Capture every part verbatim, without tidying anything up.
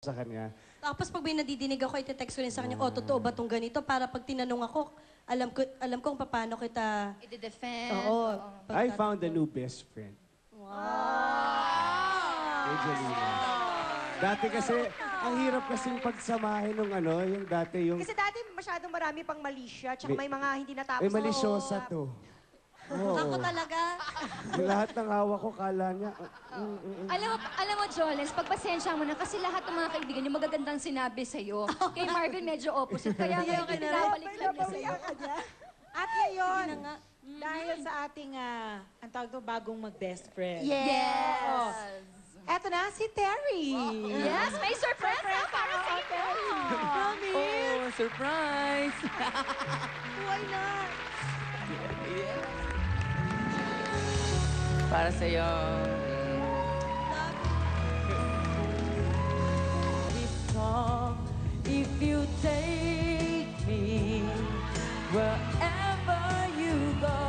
sa kanya. Tapos pag may nadidinig ako, ite-text ko rin sa kanya, oh, totoo ba tong ganito? Para pag tinanong ako, alam ko alam kung paano kita... I-defend. Oo. I found a new best friend. Wow! Angelina. Dati kasi, ang hirap kasing pagsamahin nung ano, yung dati yung... Kasi dati masyadong marami pang mali siya, tsaka may mga hindi natapos. Eh, malisyosa to. Oo. Ako talaga. Yung lahat ng hawak ko, kala niya... uh, mm, mm, mm. Alam mo, alam mo, Joles, pagpasensya mo na kasi lahat ng mga kaibigan niyo magagandang sinabi sa'yo. Kay Marvin medyo opposite, kaya ngayon okay na pinabalik lang niya sa'yo. At ngayon, Yun na nga. dahil sa ating, ah, ang tawag to, bagong mag-best friend. Yes! Oh. Eto na, si Terry. Yes, may surprise na para sa inyo! Oh, surprise! Why not? Para sa'yo. If you take me wherever you go,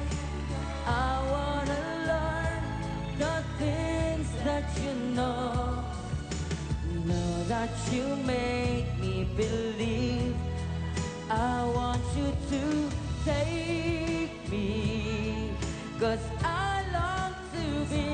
I wanna learn the things that you know. Know that you make me believe. I want you to take me, 'cause I long to be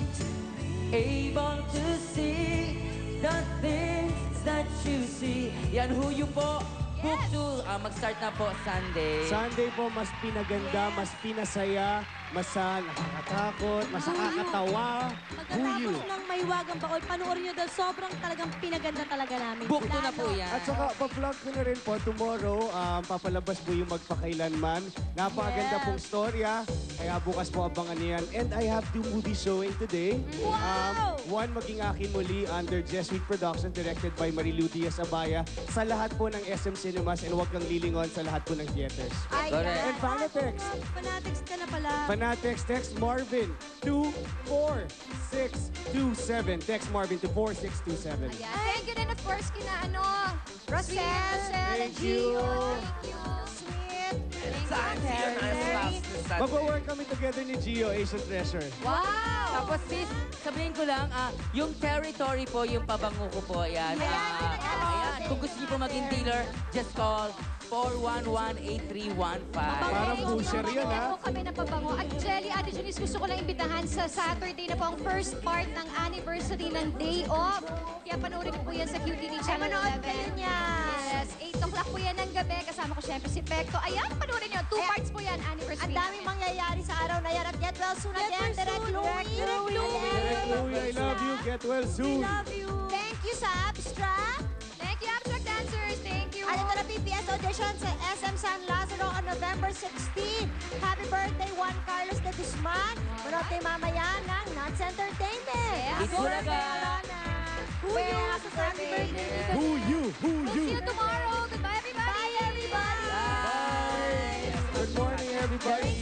able to see the things that you see. Yan, who you po? Book two. Ah, mag-start na po Sunday. Sunday po, mas pinaganda, mas pinasaya, mas ah, nakakatakot, mas nakakatawa. Huyu. Pagkatapos ng may wagang baol, panoorin nyo dahil sobrang talagang pinaganda talaga namin. Book two na po yan. At saka, pa-vlog ko na rin po, tomorrow, um, papalabas po yung Magpakailanman. Napakaganda pong storya, kaya bukas po abangan niyan. And I have two movies showing today. Wow! Um, one, Maging Akin Muli, under Jesuit Production, directed by Marilu Diaz Abaya, sa lahat po ng S M Cinemas, and Huwag Kang Lilingon sa lahat po ng theaters. Correct. And Fanatics. Fanatics ka na pala. Fanatics, text Marvin to four six two seven. Text Marvin to four six two seven. Ayan. Thank you din, of course, kina ano, Rosel, Rosel, and Thank you. Gio. Thank you. Sweet. Thank you. Mag-work kami together ni Gio, Asian Treasure. Wow! Tapos sis, sabihin ko lang, ah, yung territory po, yung pabango ko po, ayan. Ah, ayan, kung gusto niyo po maging dealer, just call four one one, eight three one five. Parang pusher yan, ha? po kami ng pabango. At Jelly, Ate Junice, gusto ko lang imbitahan sa Saturday na po ang first part ng anniversary ng Day Off. Kaya panoorin po yan sa Q T V Channel manood eleven. kayo niyan. Yes, eight o'clock po yan ng gabi. Kasama ko syempre si Pekto. Ayan, panoorin nyo. Two Eh, parts po yan, anniversary. Ang daming mangyayari sa araw na yan. At get well soon Get again, well Direct soon, Louie. Direct Louie. Direct Louie, I love you. Get well soon. Love you. Thank you sa Abstract. Thank you, Abstract Dancers. Thank you. At ito na P P S audition sa S M San Lazaro on November sixteenth. Happy birthday, Juan Carlos de Guzman. Manood tayo mamaya ng Nuts Entertainment. Yes. Happy Bulaga. birthday, Alana. Who you? Happy birthday. Who you? Who We'll you? see you tomorrow. Goodbye, everybody. Bye, everybody. Bye. Good morning, everybody.